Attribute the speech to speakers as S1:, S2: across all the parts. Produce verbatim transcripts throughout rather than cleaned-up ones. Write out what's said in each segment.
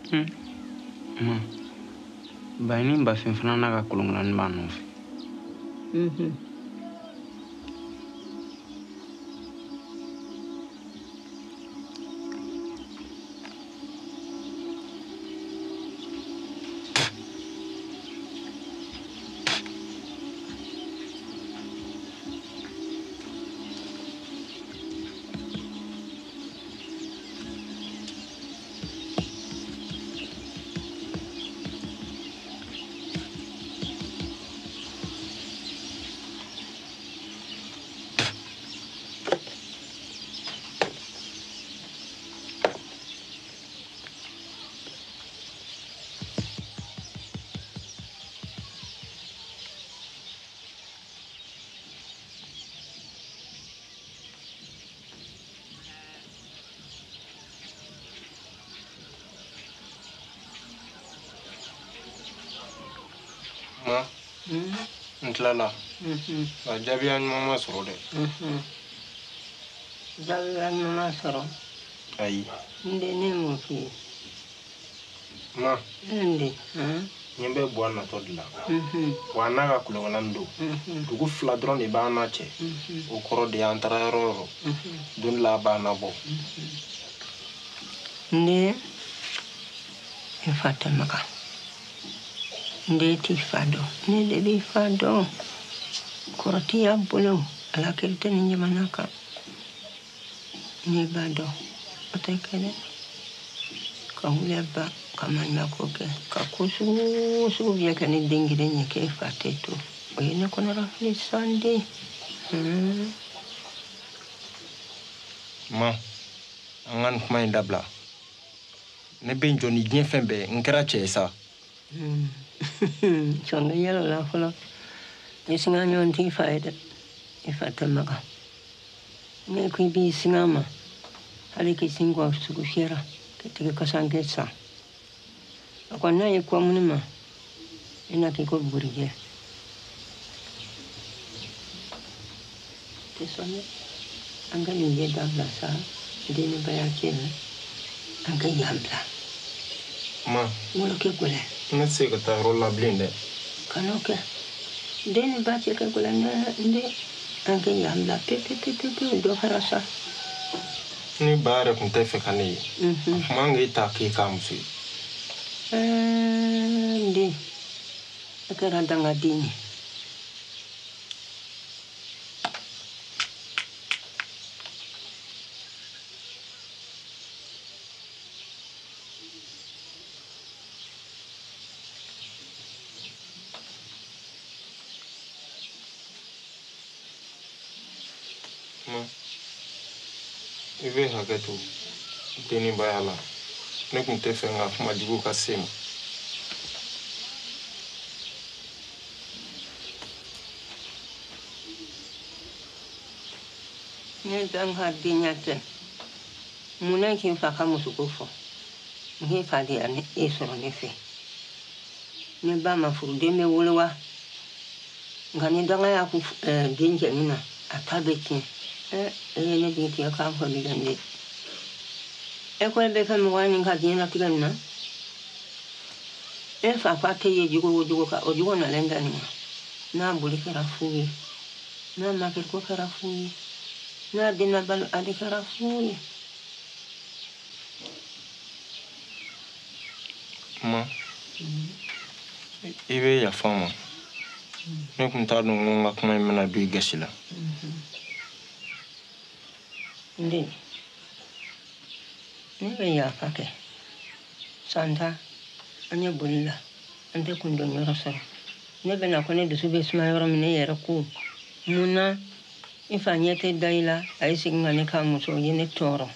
S1: Hmm. Ma. Baini ba fin fana na ka kulungan ba no fe.
S2: Mhm.
S1: Ma.
S2: Mhm.
S1: Ntlala.
S2: Mhm.
S1: Ba jabiyan mama soro de.
S2: Mhm. Jabiyan mama soro.
S1: Ayi.
S2: Nde ne mo fi.
S1: Ma.
S2: Nde. Ah.
S1: Nyembe bwa na to dila.
S2: Mhm.
S1: Wa na ka kulungan ndo.
S2: Mhm.
S1: Dugu fila dron de ba na che.
S2: Mhm.
S1: O koro de antara yoro.
S2: Mhm.
S1: Dun la ba na bo.
S2: Nde ifata maka. Nde ti fado. Nde di fado. Koroti ya bolo. Ala kelte ninje manaka. Ni bado. Ote kene. Ka hule ba. Kamanya koke. Ka kusu. Sugu vya kani dingire nye ke fate tu. Oyene kona rafli sandi. Hmm.
S1: Ma. Angan kuma indabla. Ne ben joni dien fembe nkera che sa.
S2: Hmm. Songa yelo la folo. Isinga nyon ti faida. Ifata maka. Ne kui bi singa ma. Hali ki singwa sugu shera. Ketike kasange sa. Akwa na ye kwa munima. Ina kiko burije. Tesone. Anga nye dabla sa. Dene baya kene. Anga yambla.
S1: Ma.
S2: Molo ke kule.
S1: Ne se ka ta rola blinde.
S2: Kanoke. Dene bache ke kule nde. Anga yambla. Pe pe pe pe pe. Do farasa.
S1: Ni bare kun te fe kani.
S2: Mhm.
S1: Manga ita ki kamsi.
S2: Eh, ndi. Akara danga dini.
S1: Ma. Ibe haketu. Deni bayala. Ne kun te fe nga kuma jibu ka sema.
S2: Ne danga dinya te. Muna ki faka musukufo. Nge fadi ane esoro nefe. Ne ba mafuru de me wulwa. Ngani danga ya ku dinje nina. Atabeki. Eh, eh, ne dinti ya kampo bidande. Eko ebe fe mwani nga dina tiga nina. E fa kwa te ye jugo jugo ka ojugo na lenda ni. Na buli kera fuyi. Na makir ko kera fuyi. Na dina balu adi kera fuyi.
S1: Ma. Ibe ya fama. Ne kun ta dun nga kuma imena du gasila.
S2: Ndi. Nebe ya fake. Santa. Anya bulila. Ante kundo nyoro soro. Nebe na kone dusu besuma yoro mine yere ku. Muna. Ifa nyete daila. Aisi ngane ka muso yene toro.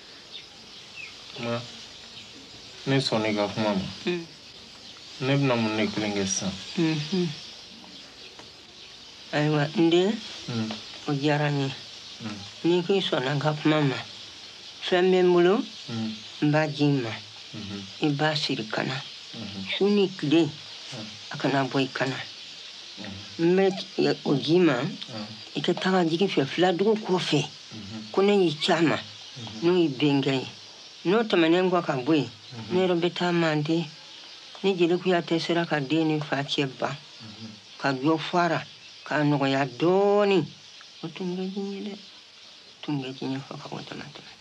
S1: Ma. Ne soni ga kuma ma.
S2: Hmm.
S1: Ne bina mun ne kilenge sa.
S2: Mhm. Aywa ndi.
S1: Hmm.
S2: Ojarani.
S1: Hmm.
S2: Ni ki sona ga kuma ma. Fembe mulu.
S1: Hmm.
S2: Mba jima.
S1: Mhm.
S2: Iba sirikana.
S1: Mhm.
S2: Suni kide. Akana boy kana. Mbe ojima. Ike taga jiki fe fladu kofe. Kone yi chama. No i bengay. No tamanengwa ka boy. ne yɛrɛ bɛ taa mande ni jeli kuyatɛ sera ka den ni fa cɛ ban ka dɔ fara k'a nɔgɔya dɔɔni o tun bɛ diɲɛ dɛ tun bɛ diɲɛ fa ka wata